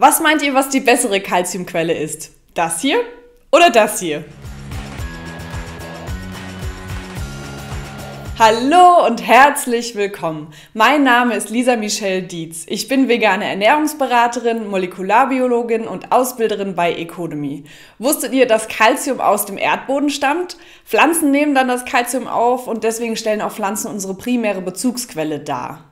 Was meint ihr, was die bessere Calciumquelle ist? Das hier oder das hier? Hallo und herzlich willkommen. Mein Name ist Lisa Michelle Dietz. Ich bin vegane Ernährungsberaterin, Molekularbiologin und Ausbilderin bei Economy. Wusstet ihr, dass Calcium aus dem Erdboden stammt? Pflanzen nehmen dann das Calcium auf und deswegen stellen auch Pflanzen unsere primäre Bezugsquelle dar.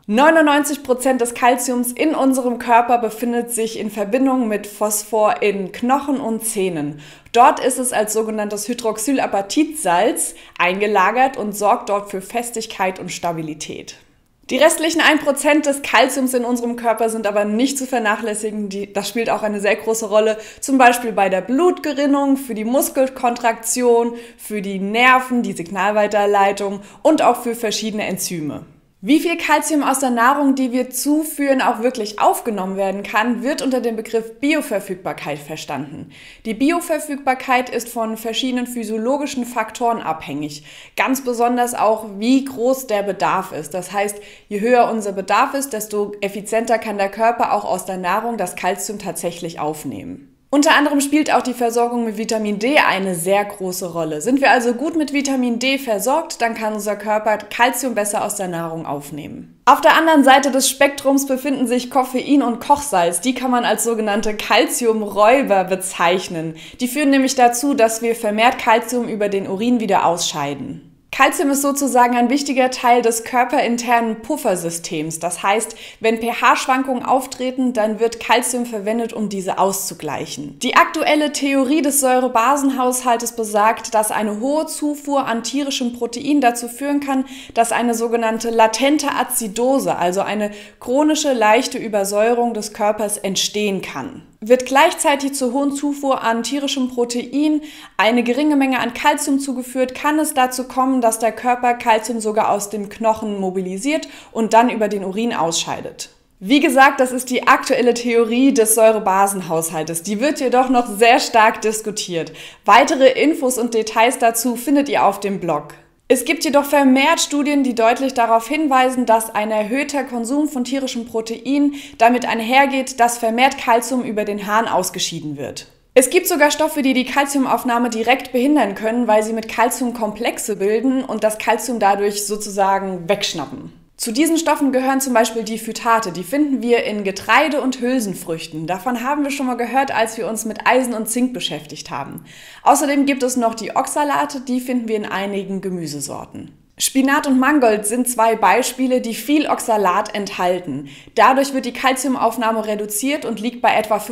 99% des Calciums in unserem Körper befindet sich in Verbindung mit Phosphor in Knochen und Zähnen. Dort ist es als sogenanntes Hydroxylapatitsalz eingelagert und sorgt dort für Festigkeit und Stabilität. Die restlichen 1% des Calciums in unserem Körper sind aber nicht zu vernachlässigen. Das spielt auch eine sehr große Rolle, zum Beispiel bei der Blutgerinnung, für die Muskelkontraktion, für die Nerven, die Signalweiterleitung und auch für verschiedene Enzyme. Wie viel Calcium aus der Nahrung, die wir zuführen, auch wirklich aufgenommen werden kann, wird unter dem Begriff Bioverfügbarkeit verstanden. Die Bioverfügbarkeit ist von verschiedenen physiologischen Faktoren abhängig. Ganz besonders auch, wie groß der Bedarf ist. Das heißt, je höher unser Bedarf ist, desto effizienter kann der Körper auch aus der Nahrung das Calcium tatsächlich aufnehmen. Unter anderem spielt auch die Versorgung mit Vitamin D eine sehr große Rolle. Sind wir also gut mit Vitamin D versorgt, dann kann unser Körper Calcium besser aus der Nahrung aufnehmen. Auf der anderen Seite des Spektrums befinden sich Koffein und Kochsalz. Die kann man als sogenannte Calciumräuber bezeichnen. Die führen nämlich dazu, dass wir vermehrt Calcium über den Urin wieder ausscheiden. Calcium ist sozusagen ein wichtiger Teil des körperinternen Puffersystems. Das heißt, wenn pH-Schwankungen auftreten, dann wird Calcium verwendet, um diese auszugleichen. Die aktuelle Theorie des Säurebasenhaushaltes besagt, dass eine hohe Zufuhr an tierischem Protein dazu führen kann, dass eine sogenannte latente Azidose, also eine chronische leichte Übersäuerung des Körpers entstehen kann. Wird gleichzeitig zur hohen Zufuhr an tierischem Protein eine geringe Menge an Calcium zugeführt, kann es dazu kommen, dass der Körper Calcium sogar aus dem Knochen mobilisiert und dann über den Urin ausscheidet. Wie gesagt, das ist die aktuelle Theorie des Säurebasenhaushaltes. Die wird jedoch noch sehr stark diskutiert. Weitere Infos und Details dazu findet ihr auf dem Blog. Es gibt jedoch vermehrt Studien, die deutlich darauf hinweisen, dass ein erhöhter Konsum von tierischem Protein damit einhergeht, dass vermehrt Calcium über den Harn ausgeschieden wird. Es gibt sogar Stoffe, die die Calciumaufnahme direkt behindern können, weil sie mit Calcium Komplexe bilden und das Calcium dadurch sozusagen wegschnappen. Zu diesen Stoffen gehören zum Beispiel die Phytate. Die finden wir in Getreide und Hülsenfrüchten. Davon haben wir schon mal gehört, als wir uns mit Eisen und Zink beschäftigt haben. Außerdem gibt es noch die Oxalate, die finden wir in einigen Gemüsesorten. Spinat und Mangold sind zwei Beispiele, die viel Oxalat enthalten. Dadurch wird die Calciumaufnahme reduziert und liegt bei etwa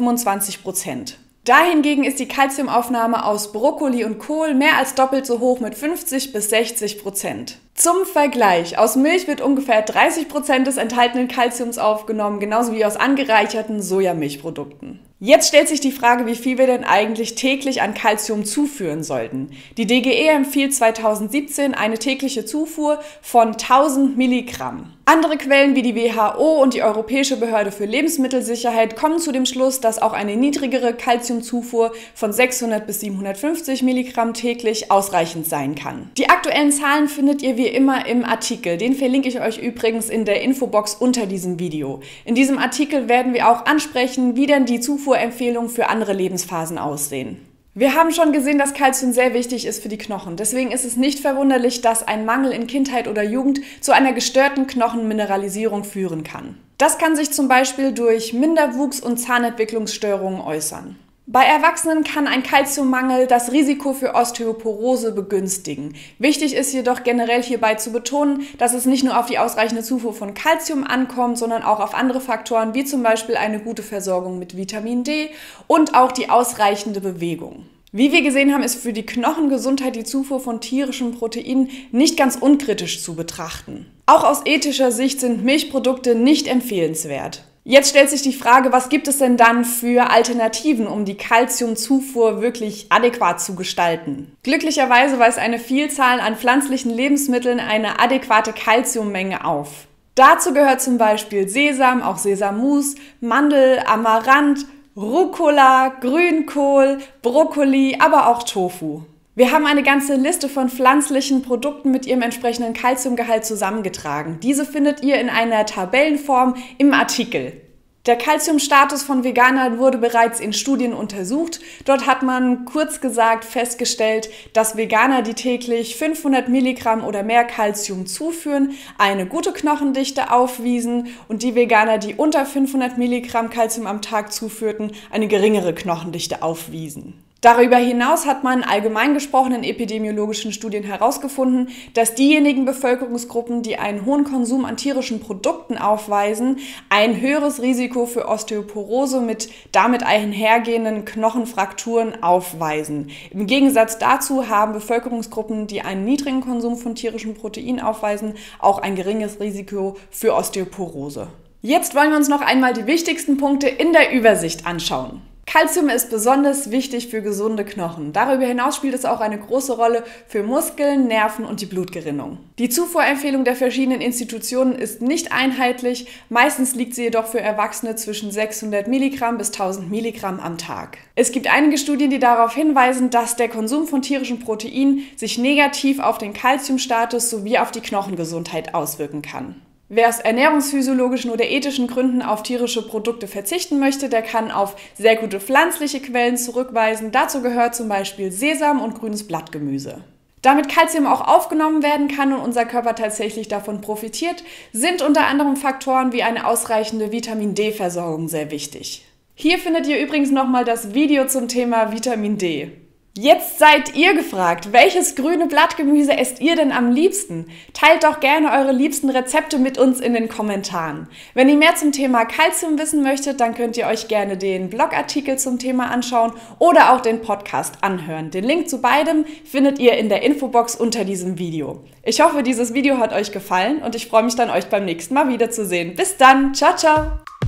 25%. Dahingegen ist die Calciumaufnahme aus Brokkoli und Kohl mehr als doppelt so hoch mit 50 bis 60%. Zum Vergleich, aus Milch wird ungefähr 30% des enthaltenen Calciums aufgenommen, genauso wie aus angereicherten Sojamilchprodukten. Jetzt stellt sich die Frage, wie viel wir denn eigentlich täglich an Calcium zuführen sollten. Die DGE empfiehlt 2017 eine tägliche Zufuhr von 1000 Milligramm. Andere Quellen wie die WHO und die Europäische Behörde für Lebensmittelsicherheit kommen zu dem Schluss, dass auch eine niedrigere Calciumzufuhr von 600 bis 750 Milligramm täglich ausreichend sein kann. Die aktuellen Zahlen findet ihr wie immer im Artikel. Den verlinke ich euch übrigens in der Infobox unter diesem Video. In diesem Artikel werden wir auch ansprechen, wie denn die Zufuhrempfehlungen für andere Lebensphasen aussehen. Wir haben schon gesehen, dass Calcium sehr wichtig ist für die Knochen. Deswegen ist es nicht verwunderlich, dass ein Mangel in Kindheit oder Jugend zu einer gestörten Knochenmineralisierung führen kann. Das kann sich zum Beispiel durch Minderwuchs und Zahnentwicklungsstörungen äußern. Bei Erwachsenen kann ein Calciummangel das Risiko für Osteoporose begünstigen. Wichtig ist jedoch generell hierbei zu betonen, dass es nicht nur auf die ausreichende Zufuhr von Calcium ankommt, sondern auch auf andere Faktoren wie zum Beispiel eine gute Versorgung mit Vitamin D und auch die ausreichende Bewegung. Wie wir gesehen haben, ist für die Knochengesundheit die Zufuhr von tierischem Protein nicht ganz unkritisch zu betrachten. Auch aus ethischer Sicht sind Milchprodukte nicht empfehlenswert. Jetzt stellt sich die Frage, was gibt es denn dann für Alternativen, um die Calciumzufuhr wirklich adäquat zu gestalten? Glücklicherweise weist eine Vielzahl an pflanzlichen Lebensmitteln eine adäquate Calciummenge auf. Dazu gehört zum Beispiel Sesam, auch Sesammus, Mandel, Amaranth, Rucola, Grünkohl, Brokkoli, aber auch Tofu. Wir haben eine ganze Liste von pflanzlichen Produkten mit ihrem entsprechenden Calciumgehalt zusammengetragen. Diese findet ihr in einer Tabellenform im Artikel. Der Calciumstatus von Veganern wurde bereits in Studien untersucht. Dort hat man kurz gesagt festgestellt, dass Veganer, die täglich 500 Milligramm oder mehr Calcium zuführen, eine gute Knochendichte aufwiesen und die Veganer, die unter 500 Milligramm Calcium am Tag zuführten, eine geringere Knochendichte aufwiesen. Darüber hinaus hat man allgemein gesprochen in epidemiologischen Studien herausgefunden, dass diejenigen Bevölkerungsgruppen, die einen hohen Konsum an tierischen Produkten aufweisen, ein höheres Risiko für Osteoporose mit damit einhergehenden Knochenfrakturen aufweisen. Im Gegensatz dazu haben Bevölkerungsgruppen, die einen niedrigen Konsum von tierischen Proteinen aufweisen, auch ein geringes Risiko für Osteoporose. Jetzt wollen wir uns noch einmal die wichtigsten Punkte in der Übersicht anschauen. Calcium ist besonders wichtig für gesunde Knochen. Darüber hinaus spielt es auch eine große Rolle für Muskeln, Nerven und die Blutgerinnung. Die Zufuhrempfehlung der verschiedenen Institutionen ist nicht einheitlich. Meistens liegt sie jedoch für Erwachsene zwischen 600 Milligramm bis 1000 Milligramm am Tag. Es gibt einige Studien, die darauf hinweisen, dass der Konsum von tierischen Proteinen sich negativ auf den Calciumstatus sowie auf die Knochengesundheit auswirken kann. Wer aus ernährungsphysiologischen oder ethischen Gründen auf tierische Produkte verzichten möchte, der kann auf sehr gute pflanzliche Quellen zurückweisen. Dazu gehört zum Beispiel Sesam und grünes Blattgemüse. Damit Calcium auch aufgenommen werden kann und unser Körper tatsächlich davon profitiert, sind unter anderem Faktoren wie eine ausreichende Vitamin-D-Versorgung sehr wichtig. Hier findet ihr übrigens nochmal das Video zum Thema Vitamin D. Jetzt seid ihr gefragt, welches grüne Blattgemüse esst ihr denn am liebsten? Teilt doch gerne eure liebsten Rezepte mit uns in den Kommentaren. Wenn ihr mehr zum Thema Calcium wissen möchtet, dann könnt ihr euch gerne den Blogartikel zum Thema anschauen oder auch den Podcast anhören. Den Link zu beidem findet ihr in der Infobox unter diesem Video. Ich hoffe, dieses Video hat euch gefallen und ich freue mich dann, euch beim nächsten Mal wiederzusehen. Bis dann, ciao, ciao!